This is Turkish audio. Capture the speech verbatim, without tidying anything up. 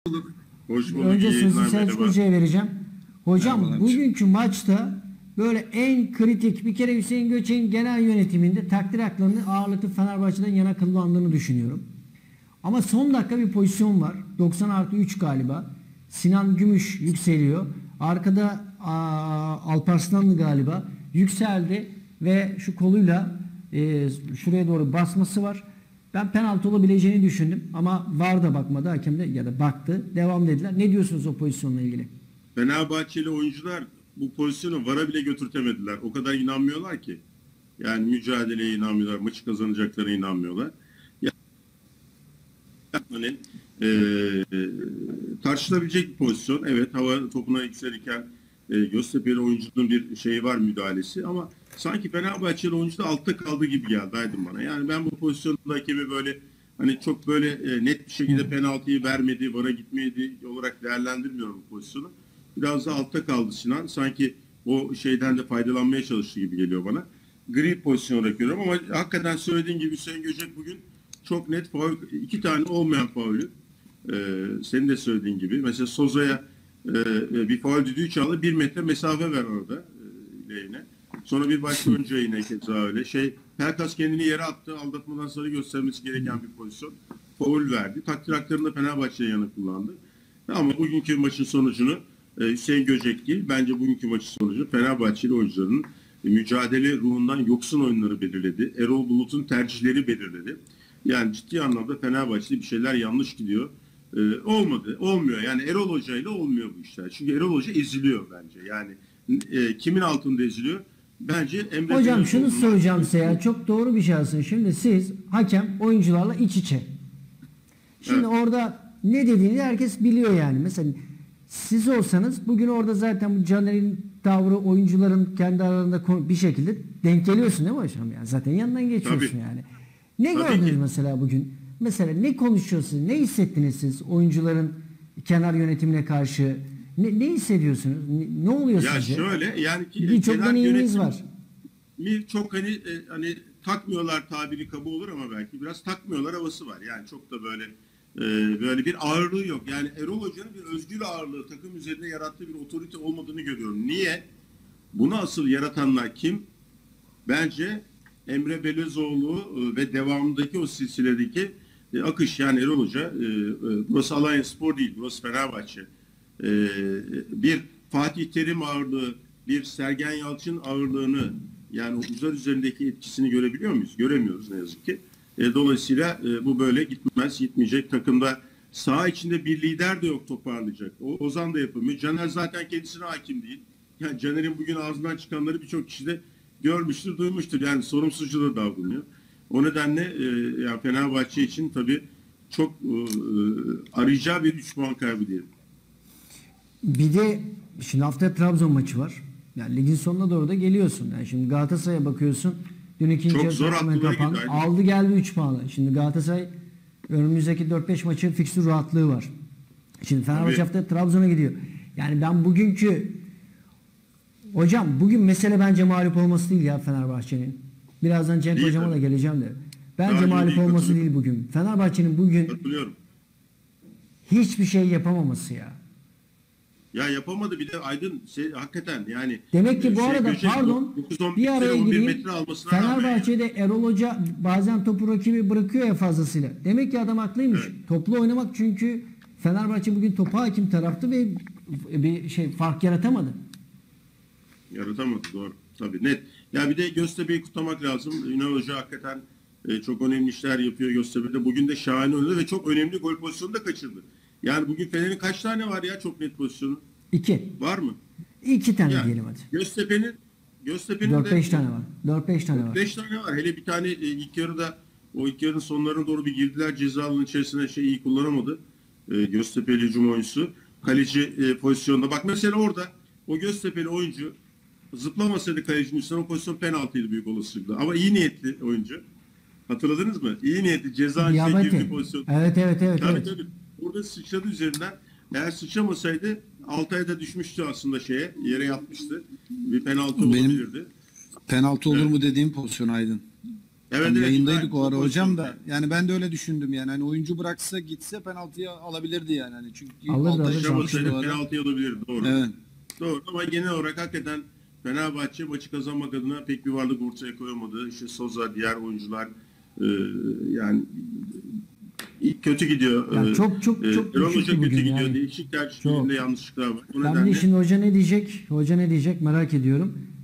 bulduk. Hoş bulduk. Önce İyi sözü yayınlar, Selçuk merhaba. Hoca'ya vereceğim. Hocam Merhabalar. bugünkü maçta böyle en kritik bir kere Hüseyin Göçek'in genel yönetiminde takdir haklarını ağırlıklı Fenerbahçe'den yana kullandığını düşünüyorum. Ama son dakika bir pozisyon var. doksan artı üç galiba. Sinan Gümüş yükseliyor. Arkada aa, Alparslanlı galiba yükseldi ve şu koluyla e, şuraya doğru basması var. Ben penaltı olabileceğini düşündüm ama VAR da bakmadı, hakem de ya da baktı. Devam dediler. Ne diyorsunuz o pozisyonla ilgili? Fenerbahçeli oyuncular bu pozisyonu VAR'a bile götürtemediler. O kadar inanmıyorlar ki. Yani mücadeleye inanmıyorlar. Maçı kazanacaklarına inanmıyorlar. Yani, e, tartışılabilecek bir pozisyon. Evet, hava topuna yükselirken e, Göztepe'li oyuncunun bir şeyi var, müdahalesi, ama sanki Fenerbahçeli oyuncu da altta kaldı gibi geldi Aydın bana. Yani ben bu pozisyonda hakemi böyle hani çok böyle e, net bir şekilde penaltıyı vermedi, VAR'a gitmedi olarak değerlendirmiyorum bu pozisyonu. Biraz da altta kaldı Sinan. Sanki o şeyden de faydalanmaya çalıştı gibi geliyor bana. Gri pozisyon olarak görüyorum ama hakikaten söylediğin gibi Hüseyin Göçek bugün çok net faul, iki tane olmayan faulü. Ee, senin de söylediğin gibi. Mesela Soza'ya e, bir faul düdüğü çaldı. Bir metre mesafe ver orada e, lehine. Sonra bir başka oyuncuya yine keza öyle. Şey, Pelkas kendini yere attı. Aldatmadan sonra göstermesi gereken bir pozisyon. Faul verdi. Takdir haklarını Fenerbahçe'ye yana kullandı. Ama bugünkü maçın sonucunu e, Hüseyin Göçek değil, bence bugünkü maçın sonucu Fenerbahçeli oyuncuların e, mücadele ruhundan yoksun oyunları belirledi. Erol Bulut'un tercihleri belirledi. Yani ciddi anlamda Fenerbahçe'de bir şeyler yanlış gidiyor. Ee, olmadı, olmuyor. Yani Erol Hoca ile olmuyor bu işler. Çünkü Erol Hoca eziliyor bence. Yani e, kimin altında eziliyor? Bence Emre Hocam Belözoğlu'nun- şunu soracağım size ya, çok doğru bir şey aslında. Şimdi siz hakem oyuncularla iç içe. Şimdi Evet. orada ne dediğini herkes biliyor yani. Mesela siz olsanız bugün orada zaten bu Caner'in tavrı, oyuncuların kendi aralarında konu- bir şekilde denk geliyorsun değil mi hocam? Yani zaten yanından geçiyorsun Tabii. yani. Ne Tabii gördünüz ki. mesela bugün? Mesela ne konuşuyorsunuz? Ne hissettiniz siz oyuncuların kenar yönetimine karşı? Ne, ne hissediyorsunuz? Ne, ne oluyor Ya sizce? şöyle, yani ki Birçok genel deneyiminiz yönetim- var. mi çok hani e, hani takmıyorlar tabiri kaba olur ama belki biraz takmıyorlar havası var. Yani çok da böyle e, böyle bir ağırlığı yok. Yani Erol Hoca'nın bir özgür ağırlığı, takım üzerinde yarattığı bir otorite olmadığını görüyorum. Niye? Bunu asıl yaratanlar kim? Bence Emre Belözoğlu e, ve devamındaki o silsiledeki e, akış, yani Erol Hoca. E, e, burası Alanyaspor değil, burası Fenerbahçe. E, bir Fatih Terim ağırlığı, bir Sergen Yalçın ağırlığını, yani omuzlar üzerindeki etkisini görebiliyor muyuz? Göremiyoruz ne yazık ki. E, dolayısıyla e, bu böyle gitmez, gitmeyecek. Takımda saha içinde bir lider de yok toparlayacak. O, Ozan da yapamıyor. Caner zaten kendisine hakim değil. Yani Caner'in bugün ağzından çıkanları birçok kişi de görmüştür, duymuştur. Yani sorumsuzca da davranıyor. O nedenle e, yani Fenerbahçe için tabii çok e, arayacağı bir üç puan kaybı diyelim. Bir de şimdi haftaya Trabzon maçı var. Yani ligin sonuna doğru da geliyorsun. Yani şimdi Galatasaray'a bakıyorsun. Dün ikinci Çok yarı zor tamamen haftalara kapandı. gidiyor, Aldı geldi üç puanı. Şimdi Galatasaray önümüzdeki dört beş maçı fikstür rahatlığı var. Şimdi Fenerbahçe Tabii. haftaya Trabzon'a gidiyor. Yani ben bugünkü hocam bugün mesele bence mağlup olması değil ya Fenerbahçe'nin. Birazdan Cenk Değil hocama da tabii. geleceğim de. Bence Daha iyi mağlup değil, olması katılıyorum. değil bugün. Fenerbahçe'nin bugün Katılıyorum. hiçbir şey yapamaması ya. Ya yapamadı bir de Aydın, şey, hakikaten yani. Demek ki bu şey, arada Göçek pardon dokuz on bir araya on bir gireyim. metre almasına rağmen Fenerbahçe'de Erol Hoca bazen topu rakibi bırakıyor ya fazlasıyla. Demek ki adam haklıymış. Evet. Toplu oynamak, çünkü Fenerbahçe bugün topa hakim taraftı ve bir şey fark yaratamadı. yaratamadı, doğru. Tabii net. Ya bir de Göztepe'yi kutlamak lazım. Ünal Hoca hakikaten e, çok önemli işler yapıyor Göztepe'de. Bugün de şahane oynadı ve çok önemli gol pozisyonu da kaçırdı. Yani bugün Fener'in kaç tane var ya çok net pozisyonu? İki. Var mı? İki tane Yani diyelim hadi. Göztepe'nin Göztepe'nin Dört de beş tane var. Dört beş tane var. beş tane var. Hele bir tane e, ilk yarıda, o ilk yarının sonlarına doğru bir girdiler. Ceza alanının içerisine şey iyi kullanamadı. E, Göztepe'li hücum oyuncusu. Kaleci e, pozisyonda. Bak mesela orada o Göztepe'li oyuncu zıplamasaydı kalecinin üstüne, o pozisyon penaltıydı büyük olasılıkla. Ama iyi niyetli oyuncu. Hatırladınız mı? İyi niyetli ceza içine Diabate. girdi pozisyon. Evet evet evet. Tabii evet. tabii. Orada sıçradı üzerinden. Eğer sıçramasaydı Altay'da düşmüştü aslında şeye. Yere yatmıştı. Bir penaltı Benim olabilirdi. penaltı olur Evet. mu dediğim pozisyon Aydın. Evet, Hani evet, yayındaydık ben- o ara o hocam da. pozisyonda- Yani ben de öyle düşündüm yani. Hani oyuncu bıraksa gitse penaltıya alabilirdi yani. Hani çünkü Alırdı, alta alırdı. çıkmıştı Yaşamasaydı o ara. penaltı alabilir. Doğru. Evet. Doğru ama genel olarak hakikaten Fenerbahçe maçı kazanmak adına pek bir varlık ortaya koyamadı. İşte Sosa, diğer oyuncular e, yani ilk kötü gidiyor. Ya E, çok- çok- e, çok Erol düşüktü Hoca kötü bugün gidiyor. yani. Değişik tercihlerinde Çok. yanlışlıklar var. O Ben nedenle de şimdi hoca ne diyecek? Hoca ne diyecek merak ediyorum.